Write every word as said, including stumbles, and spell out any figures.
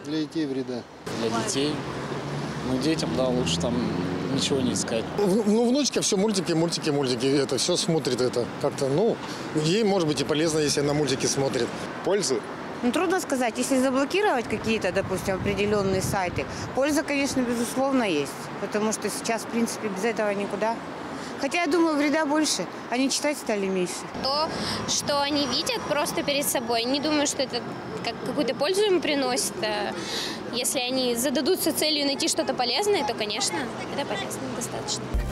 Для детей вреда. Для детей. Ну, детям, да, лучше там ничего не искать. Ну, внучка все мультики, мультики, мультики. Это все смотрит это как-то, ну, ей, может быть, и полезно, если она мультики смотрит. Пользы? Ну, трудно сказать. Если заблокировать какие-то, допустим, определенные сайты, польза, конечно, безусловно, есть. Потому что сейчас, в принципе, без этого никуда. Хотя, я думаю, вреда больше. Они читать стали меньше. То, что они видят просто перед собой, не думаю, что это как какую-то пользу им приносит. Если они зададутся целью найти что-то полезное, то, конечно, это полезно достаточно.